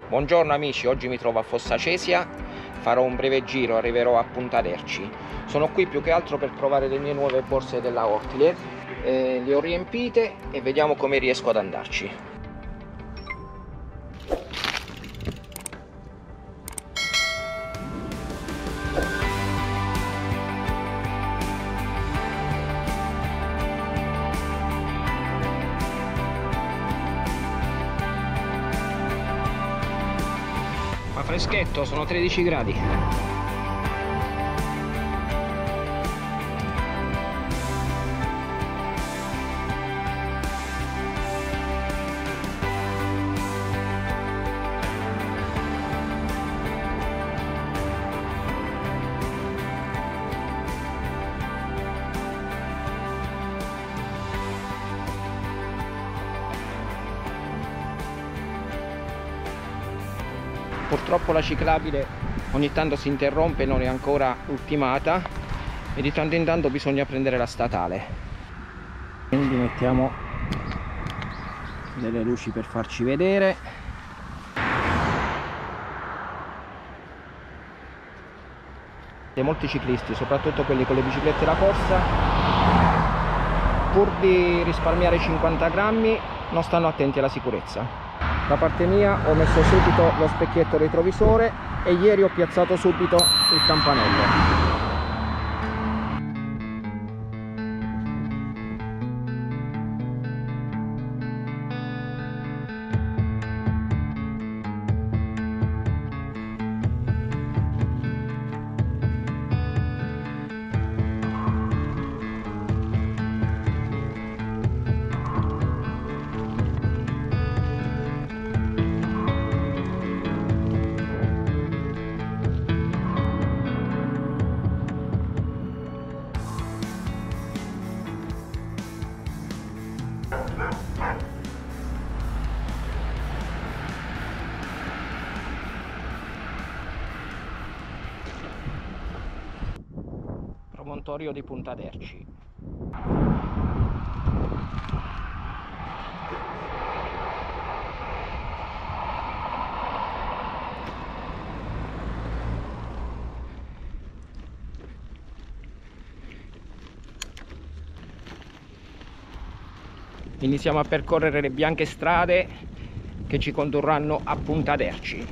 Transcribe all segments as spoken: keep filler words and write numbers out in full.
Buongiorno amici, oggi mi trovo a Fossa Cesia, farò un breve giro, arriverò a Punta Terci. Sono qui più che altro per provare le mie nuove borse della Ortlieb, eh, le ho riempite e vediamo come riesco ad andarci. Freschetto, sono tredici gradi. Purtroppo la ciclabile ogni tanto si interrompe, non è ancora ultimata e di tanto in tanto bisogna prendere la statale. Quindi mettiamo delle luci per farci vedere. E molti ciclisti, soprattutto quelli con le biciclette da corsa, pur di risparmiare cinquanta grammi, non stanno attenti alla sicurezza. Da parte mia ho messo subito lo specchietto retrovisore e ieri ho piazzato subito il campanello. Promontorio di Punta Terci. Iniziamo a percorrere le bianche strade che ci condurranno a Punta Terci.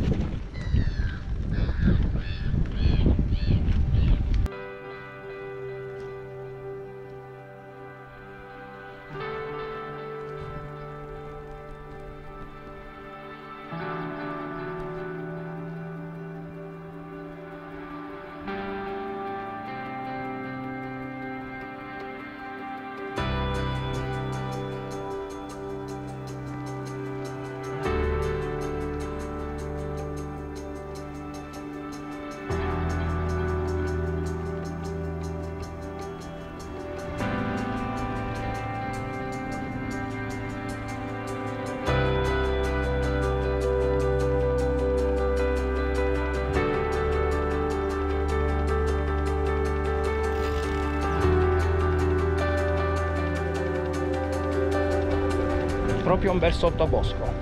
Proprio un bel sottobosco.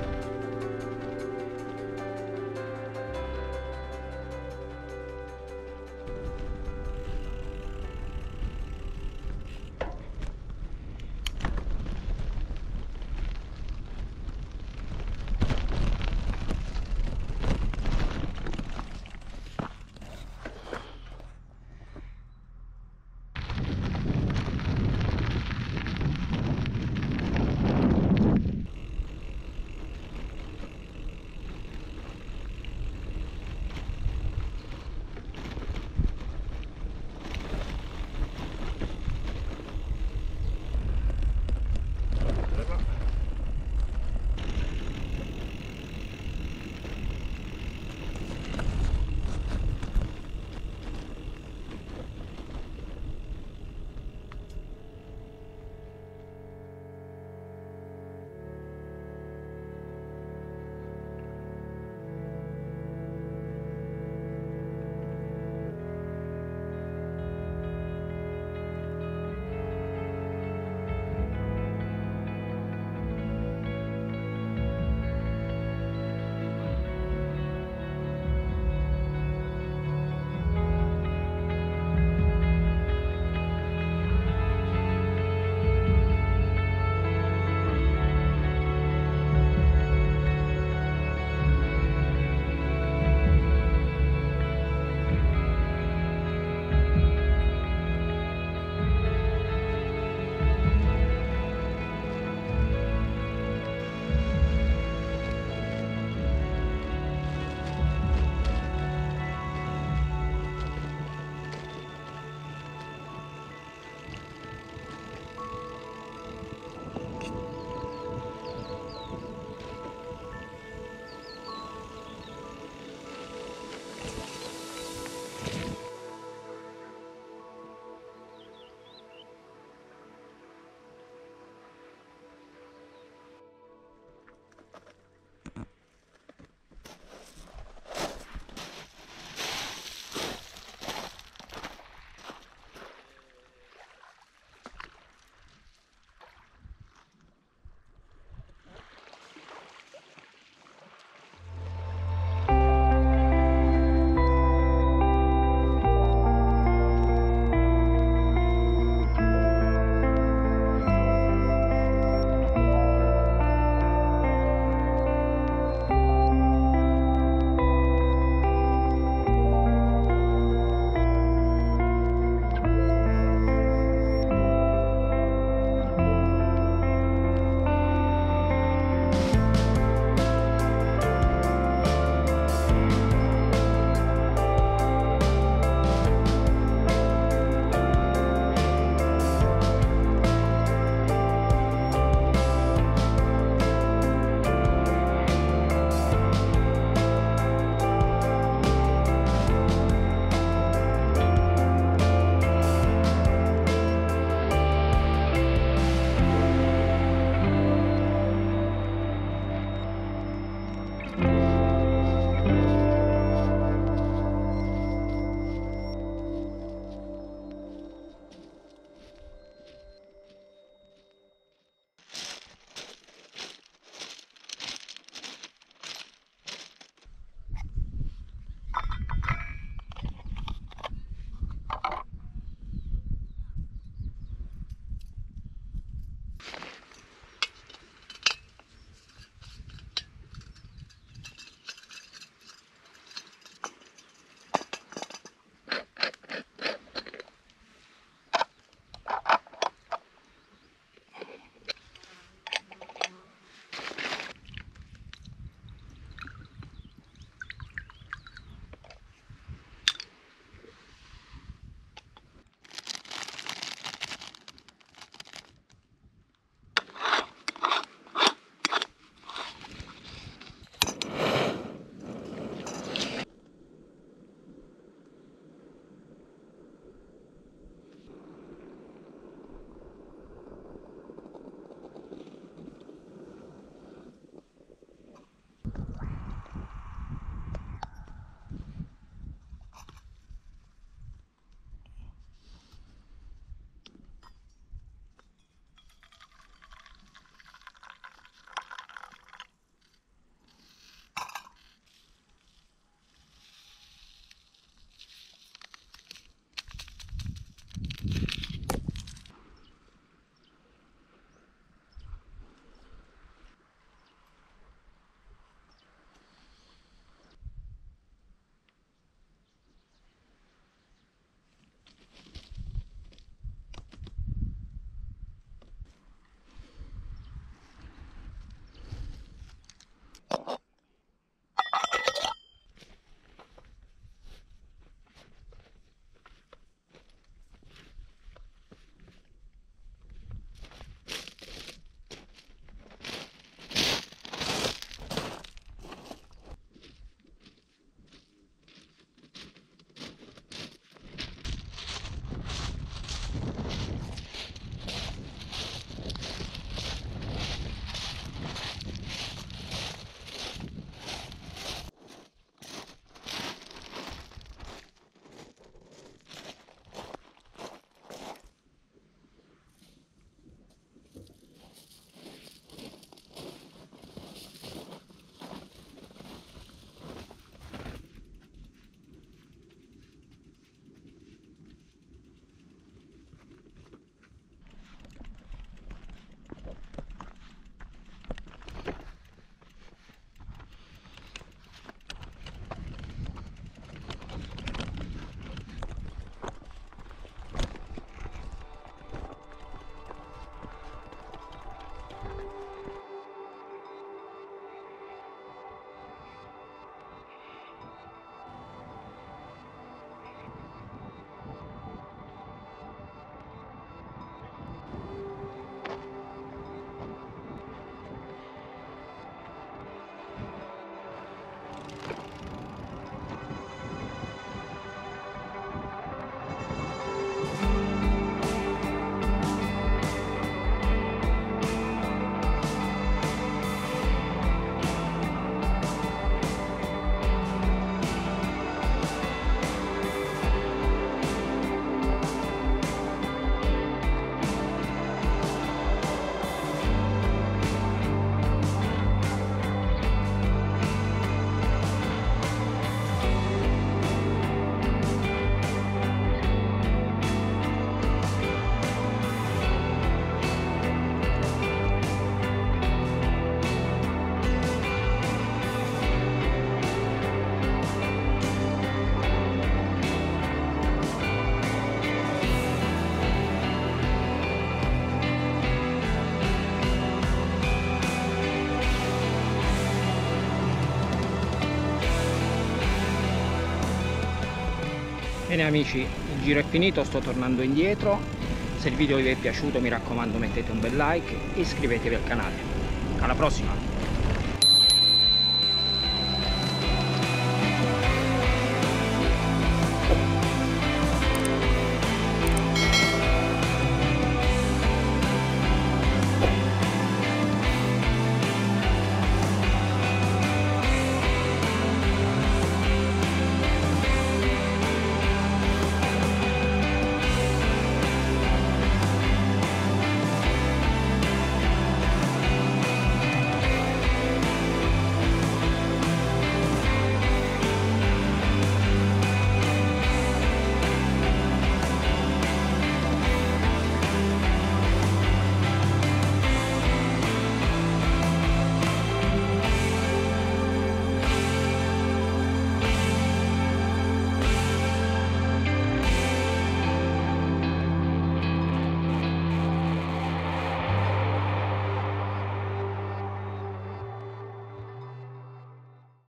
Bene amici, il giro è finito, sto tornando indietro. Se il video vi è piaciuto mi raccomando mettete un bel like e iscrivetevi al canale. Alla prossima!